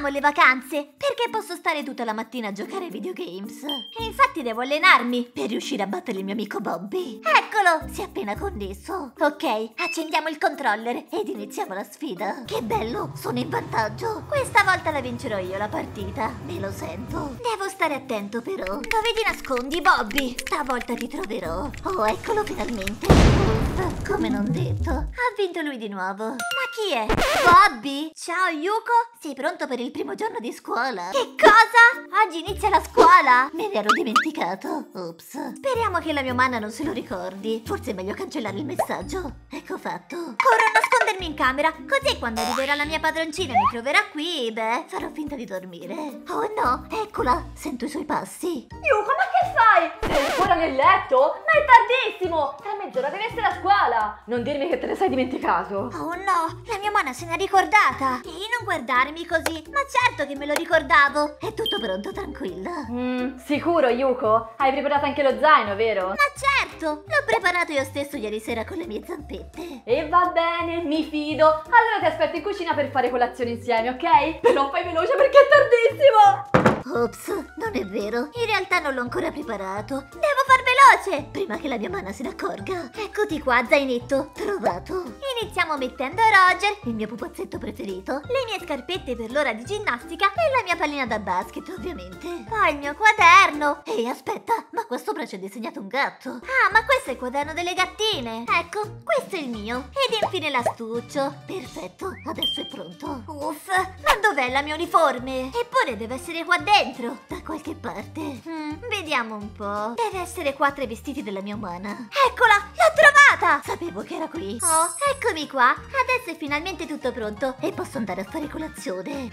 amo le vacanze perché posso stare tutta la mattina a giocare ai videogames. E infatti devo allenarmi per riuscire a battere il mio amico Bobby. Eccolo, si è appena connesso. Ok, accendiamo il controller ed iniziamo la sfida. Che bello, sono in vantaggio. Questa volta la vincerò io la partita, me lo sento. Devo stare attento però. Dove ti nascondi, Bobby? Stavolta ti troverò. Oh, eccolo finalmente. Uff, come non detto. Ha vinto lui di nuovo. Ma chi è? Bobby? Ciao Yuko? Sei pronto per il primo giorno di scuola? Che cosa? Oggi inizia la scuola? Me ne ero dimenticato. Ops. Speriamo che la mia mana non se lo ricordi. Forse è meglio cancellare il messaggio. Ecco fatto. Corro a nascondermi in camera, così quando arriverà la mia padroncina e mi troverà qui, beh, farò finta di dormire. Oh no, eccola, sento i suoi passi. Yuko, ma che fai? Sei ancora nel letto? Ma è tardissimo! Tra mezz'ora devi essere a scuola! Non dirmi che te ne sei dimenticato! Oh no, la mia mana se n'è ricordata. Ehi, non guardarmi così. Ma certo che me lo ricordavo. È tutto pronto, tranquilla. Sicuro, Yuko? Hai preparato anche lo zaino, vero? Ma certo, l'ho preparato io stesso ieri sera con le mie zampette. E va bene, mi fido. Allora ti aspetto in cucina per fare colazione insieme, ok? Però fai veloce perché è tardissimo! Ops, non è vero. In realtà non l'ho ancora preparato. Devo far veloce, prima che la mia mana se ne accorga. Eccoti qua, zainetto. Trovato. Iniziamo mettendo Roger, il mio pupazzetto preferito, le mie scarpette per l'ora di ginnastica e la mia pallina da basket, ovviamente. Poi il mio quaderno. Ehi, aspetta, ma qua sopra c'è disegnato un gatto. Ah, ma questo è il quaderno delle gattine. Ecco, questo è il mio. Ed infine l'astuccio. Perfetto, adesso è pronto. Uff, ma dov'è la mia uniforme? Eppure deve essere qua dentro, da qualche parte. Vediamo un po'. Deve essere qua tra i vestiti della mia umana. Eccola, l'ho trovata! Sapevo che era qui. Oh, eccomi qua. Adesso è finalmente tutto pronto e posso andare a fare colazione.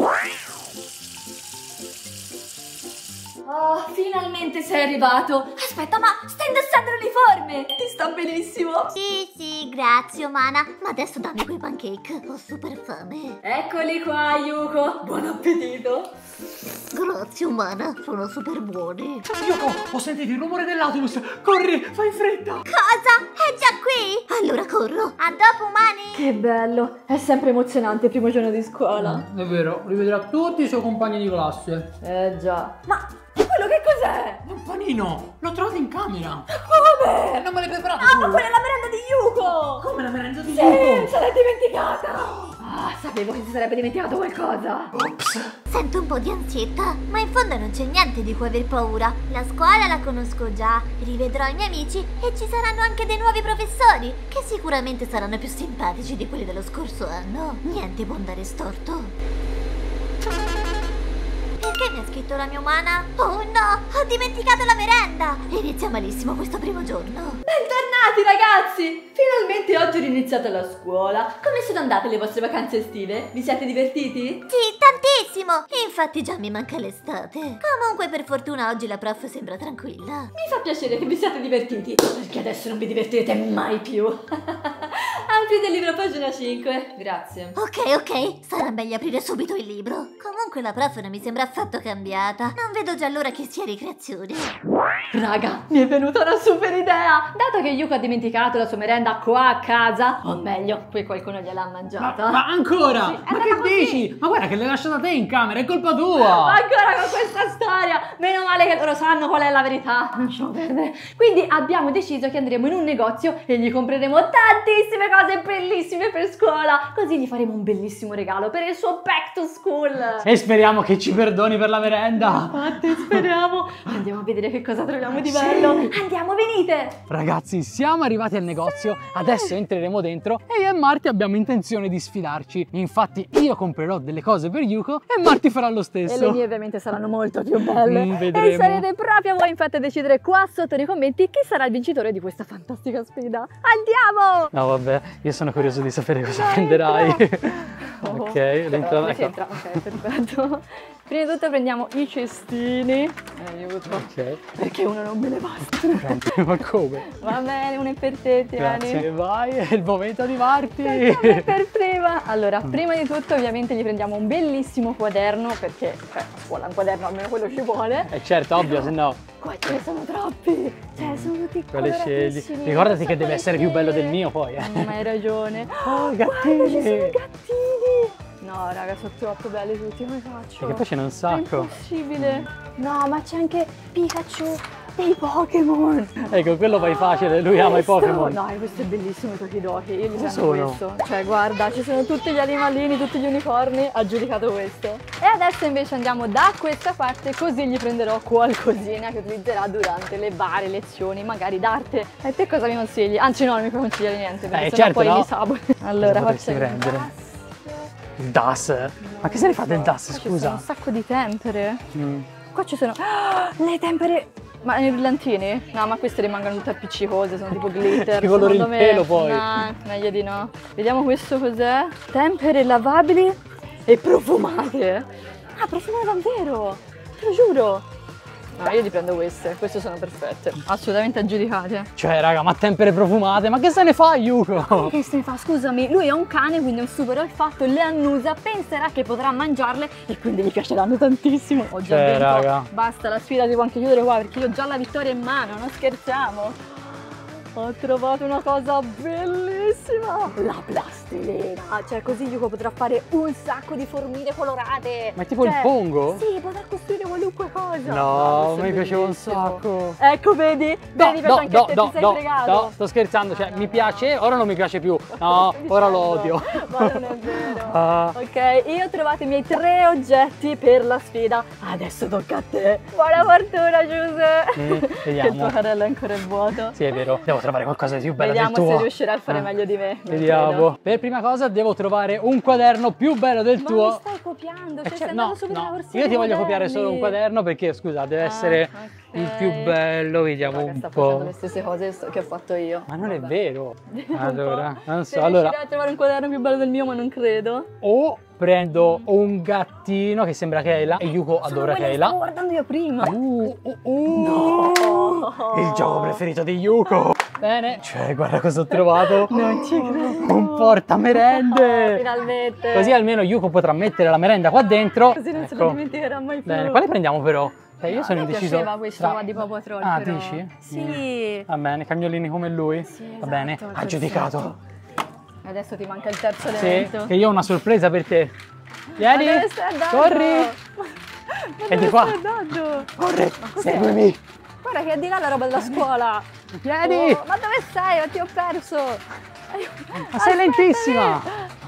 Oh, finalmente sei arrivato! Aspetta, ma stai indossando l'uniforme! Ti sta benissimo! Sì, grazie, umana. Ma adesso dammi quei pancake. Ho super fame. Eccoli qua, Yuko! Buon appetito! Grazie, umana. Sono super buoni. Yuko, ho sentito il rumore dell'autobus. Corri, fai in fretta. Cosa? È già qui? Allora corro. A dopo, umani. Che bello! È sempre emozionante il primo giorno di scuola. È vero, rivedrà tutti i suoi compagni di classe. Già. Ma quello che cos'è? È un panino, l'ho trovato in camera. Come? Non me l'hai preparato Ah, tu? ma quella è la merenda di Yuko! Come la merenda di Sì, Yuko? se l'hai dimenticata! Ah, sapevo che si sarebbe dimenticato qualcosa. Ops. Sento un po' di ansietta, ma in fondo non c'è niente di cui aver paura. La scuola la conosco già, rivedrò i miei amici e ci saranno anche dei nuovi professori, che sicuramente saranno più simpatici di quelli dello scorso anno. Niente può andare storto. Perché mi ha scritto la mia umana? Oh no, ho dimenticato la merenda! Inizia malissimo questo primo giorno. Bentornati ragazzi! Finalmente oggi è iniziata la scuola. Come sono andate le vostre vacanze estive? Vi siete divertiti? Sì, tantissimo! Infatti già mi manca l'estate. Comunque per fortuna oggi la prof sembra tranquilla. Mi fa piacere che vi siate divertiti, perché adesso non vi divertirete mai più. Aprite il libro pagina 5. Grazie. Ok, sarà meglio aprire subito il libro. Comunque la prof non mi sembra affatto cambiata. Non vedo già l'ora che sia ricreazione. Raga, mi è venuta una super idea! Dato che Yuko ha dimenticato la sua merenda qua a casa, o meglio, poi qualcuno gliel'ha mangiata. Ma ancora? Sì, è ma andata che così. dici? Ma guarda che l'hai lasciata te in camera, è colpa tua! Ancora con questa storia! Meno male che loro sanno qual è la verità. Lasciamo perdere. Quindi abbiamo deciso che andremo in un negozio e gli compreremo tantissime cose bellissime per scuola. Così gli faremo un bellissimo regalo per il suo back to school. E speriamo che ci perdoni per la merenda. Infatti, speriamo. Andiamo a vedere che cosa troviamo di bello. Andiamo, venite! Ragazzi, siamo arrivati al negozio, adesso entreremo dentro e io e Marti abbiamo intenzione di sfidarci. Infatti io comprerò delle cose per Yuko e Marti farà lo stesso. E le mie ovviamente saranno molto più belle. Vedremo. E sarete proprio voi infatti a decidere qua sotto nei commenti chi sarà il vincitore di questa fantastica sfida. Andiamo! No vabbè, io sono curioso di sapere cosa prenderai. Ok, l'entrata. Dove si entra? Ok, perfetto. Prima di tutto prendiamo i cestini. Aiuto. Ok. Perché uno non me ne basta. Ma come? Va bene, uno è per te, tieni. Grazie, vai, è il momento di Marti. Per prima. Allora, prima di tutto ovviamente gli prendiamo un bellissimo quaderno, perché a scuola un quaderno almeno quello ci vuole. Certo, ovvio, se no. Qua ce ne sono troppi. Cioè, sono tutti Quale scegli? coloratissimi. Ricordati Non che so deve quale essere più bello del scegliere. mio poi. Ma hai ragione. Oh, Guarda, ci sono gattini. gattini. No, raga, sono troppo belli tutti, come faccio? Perché poi ce n'è un È sacco. impossibile. No, ma c'è anche Pikachu dei Pokémon. Ecco, quello vai facile, lui ama i Pokémon. No, questo è bellissimo, i Tokidoki. Io li Cosa prendo sono? questo. Cioè, guarda, ci sono tutti gli animalini, tutti gli unicorni. Ha giudicato questo. E adesso invece andiamo da questa parte, così gli prenderò qualcosina che utilizzerà durante le varie lezioni, magari d'arte. E te cosa mi consigli? Anzi, no, non mi puoi consigliare niente, perché sennò certo, poi no. li saboti. Allora, potresti faccio il prendere? DAS. Il DAS? Ma che se ne fa del DAS, Qua ci sono un scusa? sacco di tempere. Mm. Qua ci sono le tempere. Ma nei brillantini? No, ma queste rimangono tutte appiccicose, sono tipo glitter. Ti colori secondo il pelo poi. No, meglio di no. Vediamo questo cos'è. Tempere lavabili e profumate. Ah, profumate davvero! Te lo giuro! No, io li prendo queste sono perfette. Assolutamente aggiudicate. Cioè, raga, ma tempere profumate, ma che se ne fa, Yuko? Che se ne fa? Scusami, lui è un cane, quindi è un super olfatto, le annusa, penserà che potrà mangiarle e quindi gli piaceranno tantissimo. Ho già Cioè, vinto. raga. Basta, la sfida si può anche chiudere qua perché io ho già la vittoria in mano, non scherziamo. Ho trovato una cosa bellissima! La plastilina! Cioè così Yuko potrà fare un sacco di formine colorate! Ma è tipo il Pongo? Sì, potrà costruire qualunque cosa! No, questo mi è piaceva un bellissimo. sacco. Ecco, vedi? Vedi, piace anche a te, ti sei fregato! no, sto scherzando, cioè mi piace, ora non mi piace più. No, ora lo odio. Ma non è vero! Ah. Ok, io ho trovato i miei 3 oggetti per la sfida. Adesso tocca a te. Buona fortuna, Giuse! Che il tuo Vediamo. carrello è ancora in vuoto. Sì, è vero, devo trovare qualcosa di più bello Vediamo del tuo. se riuscirai a fare meglio di me. non Vediamo. credo. Per prima cosa devo trovare un quaderno più bello del Ma tuo. mi stai copiando? Cioè, Cioè, stai andando no, subito nella no, corsia io ti dei voglio copiare modelli. solo un quaderno perché, scusa, deve essere ok. il più bello, vediamo Raga, un sta facendo le po'. stesse cose che ho fatto io. Ma non è Vabbè. vero. Allora, non Se so, allora, riuscirai a trovare un quaderno più bello del mio, ma non credo. o prendo un gattino che sembra Kayla e Yuko adora Stavo Kayla. guardando io prima. No! Il gioco preferito di Yuko. Bene, cioè guarda cosa ho trovato. Non ci credo. Un portamerende. Finalmente. Così almeno Yuko potrà mettere la merenda qua dentro. Così non se Ecco. lo dimenticherà mai più. Bene, quale prendiamo però? Io sono a me indeciso. piaceva questo tra- qua di Paw Patrol, Ah, però. dici? Sì. Va bene, cagnolini come lui. Sì, Va esatto, bene, perfetto. aggiudicato. Adesso ti manca il terzo Sì, elemento. che io ho una sorpresa per te. Ma Vieni, dove stai andando? corri. Ma E di dove qua. stai andando? Corri, cos'è? seguimi. Guarda che è di là la roba della scuola. Vieni. Oh, ma dove sei? Ma ti ho perso. Ma sei lentissima.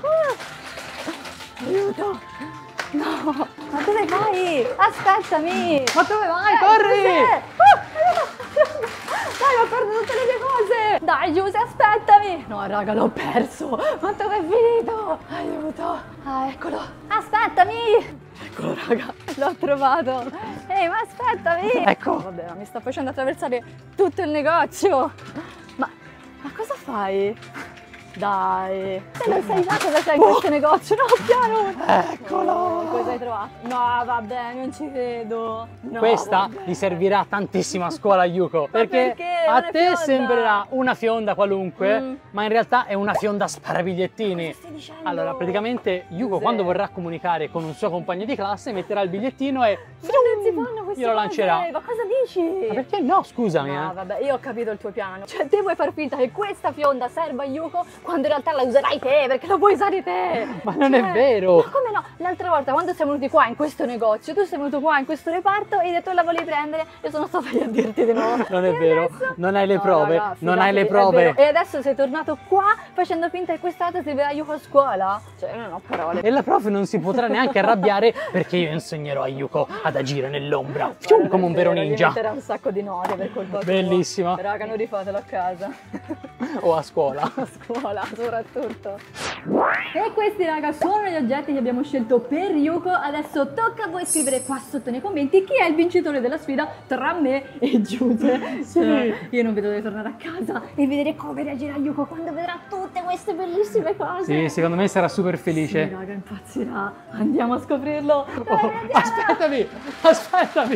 Aiuto. No, ma dove vai? Aspettami. Ma dove vai? Corri. Cos'è? Dai, ho perso tutte le mie cose. Dai, Giuse, aspettami. No, raga, l'ho perso. Ma dove è finito? Aiuto. Ah, eccolo. Aspettami. Eccolo, raga, l'ho trovato. Ehi, ma aspettami. Ecco. Vabbè, ma mi sta facendo attraversare tutto il negozio. Ma cosa fai? Dai, se non sai già cosa c'è in questo negozio, no, piano! Eccolo. Oh, cosa hai trovato? No, vabbè, non ci credo. No, Questa vabbè. gli servirà tantissimo a scuola, Yuko. Perché perché? a Una te fionda. sembrerà una fionda qualunque, Mm. ma in realtà è una fionda sparabigliettini. Cosa stai dicendo? Allora, praticamente Yuko Cos'è? quando vorrà comunicare con un suo compagno di classe metterà il bigliettino e Ma non si fanno queste glielo cose, lancerà. Ma cosa dici? Ma perché no? Scusami, No, vabbè, io ho capito il tuo piano. Cioè, te vuoi far finta che questa fionda serva a Yuko quando in realtà la userai te, perché la puoi usare te. Ma non è Cioè, vero. Ma come no? L'altra volta quando siamo venuti qua in questo negozio, tu sei venuto qua in questo reparto e hai detto la volevi prendere e sono stata io a dirti di no. Non è E vero, adesso? non hai le No, prove, raga, non hai le fidatevi, è prove. vero. E adesso sei tornato qua facendo finta che quest'altra servirà a Yuko a scuola? Cioè, io non ho parole. E la prof non si potrà neanche arrabbiare perché io insegnerò a Yuko ad agire nell'ombra, Guarda, come un è vero vero, ninja. Gli metterà un sacco di note per colpa tua. Bellissimo. Raga, non rifatelo a casa. O a scuola. A scuola soprattutto. E questi raga sono gli oggetti che abbiamo scelto per Yuko. Adesso tocca a voi scrivere qua sotto nei commenti chi è il vincitore della sfida tra me e Giuse. Sì. Io non vedo di tornare a casa e vedere come reagirà Yuko quando vedrà tutte queste bellissime cose. Sì, secondo me sarà super felice. Sì, raga, impazzirà. Andiamo a scoprirlo. Dai, Oh, andiamo. aspettami, aspettami.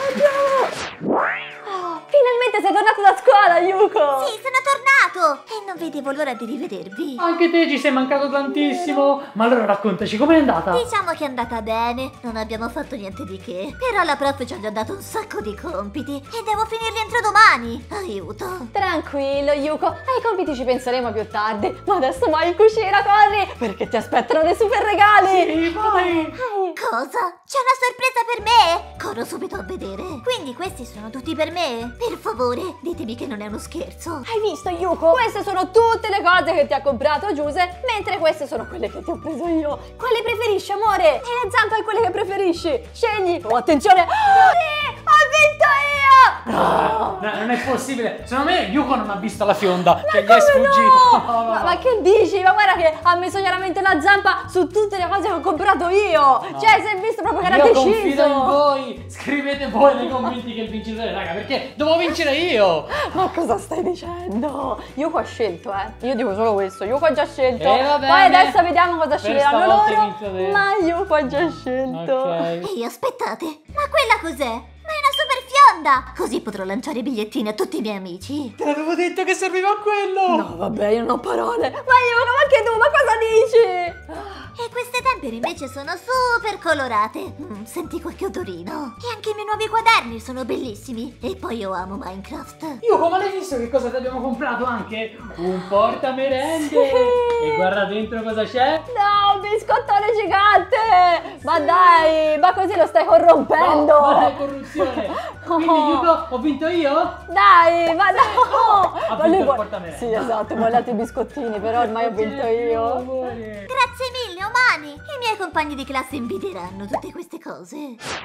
Finalmente sei tornato da scuola, Yuko. Sì, sono tornato! E Non vedevo l'ora di rivedervi. Anche te ci sei mancato tantissimo. Ma allora raccontaci, com'è andata? Diciamo che è andata bene, non abbiamo fatto niente di che. Però la prof ci ha già dato un sacco di compiti e devo finirli entro domani. Aiuto. Tranquillo, Yuko, ai compiti ci penseremo più tardi. Ma adesso vai in cucina, corri, perché ti aspettano dei super regali. Sì, vai. Cosa? C'è una sorpresa per me? Corro subito a vedere. Quindi questi sono tutti per me? Per favore, ditemi che non è uno scherzo. Hai visto, Yuko? Queste sono tutte le cose che ti ha comprato Giuse, mentre queste sono quelle che ti ho preso io. Quale preferisci, amore? E la zampa è quella che preferisci. Scegli. Oh, attenzione. Sì, ho vinto io. No, non è possibile. Secondo me Yuko non ha visto la fionda. Che gli Come è sfuggito. no? No, no, no. Ma che dici? Ma guarda che ha messo chiaramente la zampa su tutte le cose che ho comprato io. No. Cioè, si è visto proprio che era Io deciso. confido in voi. Scrivete voi nei commenti che è il vincitore, raga, perché devo vincere io. Ma cosa stai dicendo? Yuko ha scelto, Io dico solo questo. Yuko ha già scelto. Va bene. Poi adesso vediamo cosa Per sceglieranno stavolta hai loro. vinto te. Ma Yuko ha già scelto. Ok. Ehi, aspettate, ma quella cos'è? Ma è una super fionda! Così potrò lanciare i bigliettini a tutti i miei amici. Te l'avevo detto che serviva a quello. No, vabbè, io non ho parole. Ma Yuko, ma anche tu, ma cosa dici? E queste tempere invece sono super colorate. Senti qualche odorino. E anche i miei nuovi quaderni sono bellissimi. E poi io amo Minecraft. Yuko, ma l'hai visto che cosa ti abbiamo comprato anche? Un portamerende. Sì. E guarda dentro cosa c'è. No, un biscottone gigante! Ma dai, ma così lo stai corrompendo! No, ma è corruzione. Quindi Yuko, ho vinto io? Dai, ma no! Ha Ma vinto lui il vuole- portamerende. Sì, esatto, vuole altri biscottini, però ormai ho vinto io. Amore. Grazie mille, umani. I miei compagni di classe invidieranno tutte queste cose.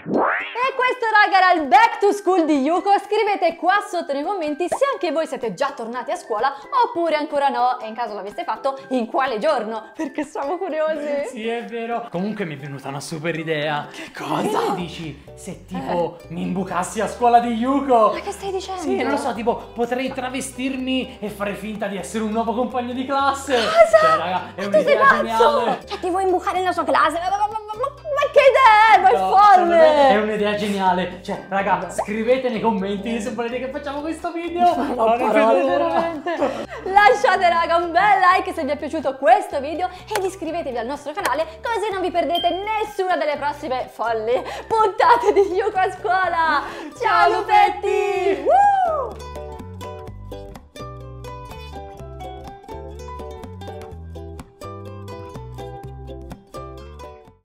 E questo raga era il back to school di Yuko. Scrivete qua sotto nei commenti se anche voi siete già tornati a scuola oppure ancora no, e in caso l'aveste fatto in quale giorno, perché siamo curiosi. Sì, è vero. Comunque mi è venuta una super idea. Che cosa? Che ne dici se tipo mi imbucassi a scuola di Yuko? Ma che stai dicendo? Sì, non lo so, tipo potrei travestirmi e fare finta di essere un nuovo compagno di classe. Cosa? Cioè, raga, è Ma tu sei un'idea pazzo! geniale. Cioè ti vuoi imbucare nella sua classe? Ma che idea? Ma è No, secondo me è folle! un'idea geniale. Cioè, raga, scrivete nei commenti se volete che facciamo questo video. Non ho parole, veramente. Lasciate raga un bel like se vi è piaciuto questo video ed iscrivetevi al nostro canale così non vi perdete nessuna delle prossime folli puntate di Yuko a scuola. Ciao lupetti!